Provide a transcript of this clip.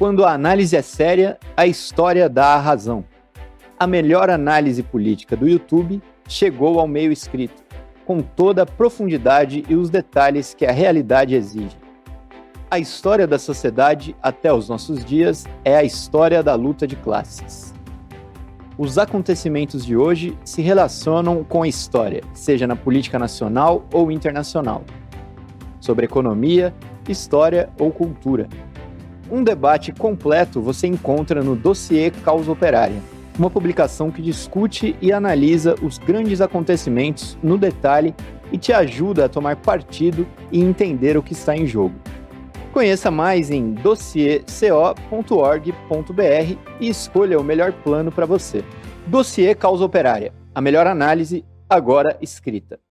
Quando a análise é séria, a história dá a razão. A melhor análise política do YouTube chegou ao meio escrito, com toda a profundidade e os detalhes que a realidade exige. A história da sociedade até os nossos dias é a história da luta de classes. Os acontecimentos de hoje se relacionam com a história, seja na política nacional ou internacional, sobre economia, história ou cultura. Um debate completo você encontra no Dossiê Causa Operária, uma publicação que discute e analisa os grandes acontecimentos no detalhe e te ajuda a tomar partido e entender o que está em jogo. Conheça mais em dossieco.org.br e escolha o melhor plano para você. Dossiê Causa Operária, a melhor análise agora escrita.